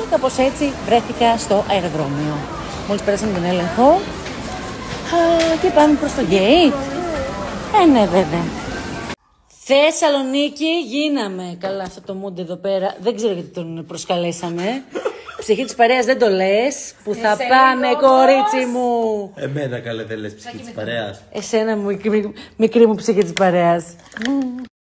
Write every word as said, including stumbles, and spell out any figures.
κάπως έτσι βρέθηκα στο αεροδρόμιο. Μόλις πέρασαμε τον έλεγχο. Α, και πάμε προς το gate. Ε, ναι, βέβαια. Θεσσαλονίκη γίναμε. Καλά, αυτό το mood εδώ πέρα. Δεν ξέρω γιατί τον προσκαλέσαμε. Ψυχή της παρέας δεν το λες. Που θα Εσένα πάμε, κορίτσι μου. Εμένα καλέ δεν λες ψυχή της παρέας. Εσένα μου, μικρή, μικρή μου ψυχή της παρέας.